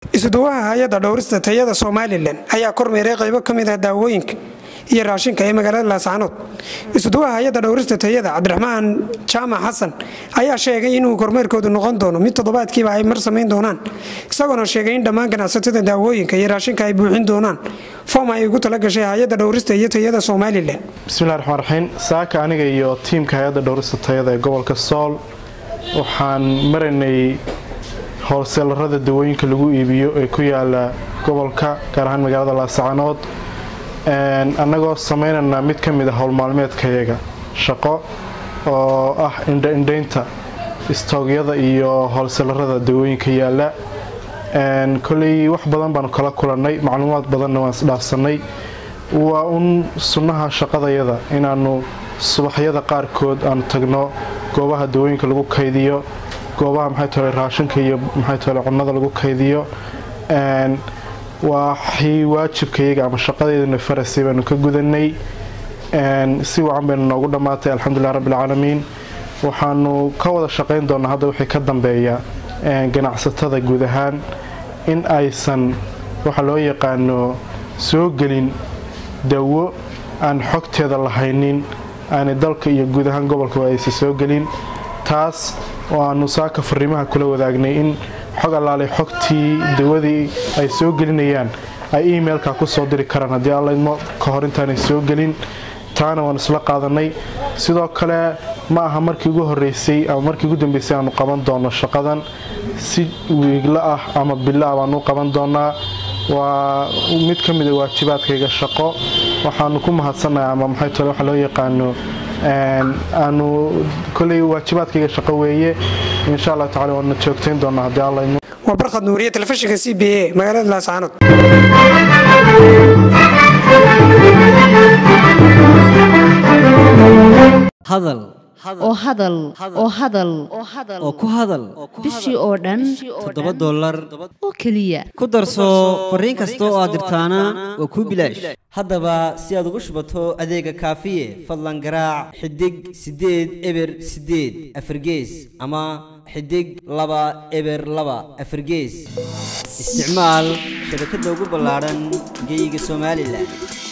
isuduwaha hay'adda dhowrista tayada Somaliland ayaa kormeeray qaybo kamid ah daawooyinka iyo raashinka ee magaalada Laascaanood. isuduwaha hay'adda dhowrista tayada Cabdiraxmaan Jaamac Xasan ayaa sheegay inuu kormeerkoodu noqon doono mid toddobaadkiiba ay mar sameyn doonaan, isagoo sheegay in dhammaan ganacsatada daawooyinka iyo raashinka ay buuxin doonaan foom ay ugu talagashay hay'adda dhowrista iyo tayada Somaliland. Bismillahir Rahmaanir Rahiim. Saaka aniga iyo tiimka hay'adda dhowrista tayada ee gobolka Sool waxaan marinay howlseelarada dawooyinka lagu iibiyo ee ku yaala gobolka gaar ahaan magaalada Laascaanood annagoo sameynana mid kamid ah howl maalmeedkayaga shaqo oo ah indhaynta istoogyada iyo howlseelarada dawooyinka yaala kulay wax badan baan kala kulanay macluumaad badan waan isdhaafsanay waa sunnaha shaqadayada inaanu subaxyada qaarkood aan tagno goobaha dawooyinka lagu kaydiyo goobaha raashinka iyo cunnada lagu kaydiyo waxay waajibkayga ama shaqadeedana farasay baanu ka gudanay si wacan baynu noogu dhamaatay alxamdulillaah rabbil caalamiin. waxaanu ka wada shaqayn doonaa hadda wixii ka dambeeya ganacsatada guud ahaan in aysan waxa loo yaqaano soo gelin dawo aan xogteeda lahaynin aan dalka iyo guud ahaan gobolka aysan soo gelin. taas waanu saaka fariimaha kula wadaagnay in xog allaale xogtii dawadii ay soo gelinayaan ay emailka ku soo diri karaan haddii allaydmo ka hor intaanay soo gelin. taana waan isla qaadanay. sidoo kale ma aha markii ugu horeysay ama markii ugu dambeysay aanu qaban doono shaqadan si wiigla ah ama bilo ah baanu qaban doonaa. waa mid ka mid ah waajibaadkayga shaqo waxaanu ku mahadsanahay ama waxa loo yaqaano aanu kulay waajibaadkayga shaqo weeye insha Allah taala waan joogteyn doonaa haddii Allah idmo. waa barqad nuuriye telefishinka CBA magaalada Laascaanood. hadal oo ku hadal bishii oo dhan $7 oo kaliya ku darso fariin kasta oo aad dirtaana waa ku bilaash. haddaba si aad ugu shubato adeega kaafiye fadlan garaac xidig 8 eber 8 afargees ama xidig 2 eber 2 afargees. isticmaal shabakada ugu ballaaran geyga Soomaaliland.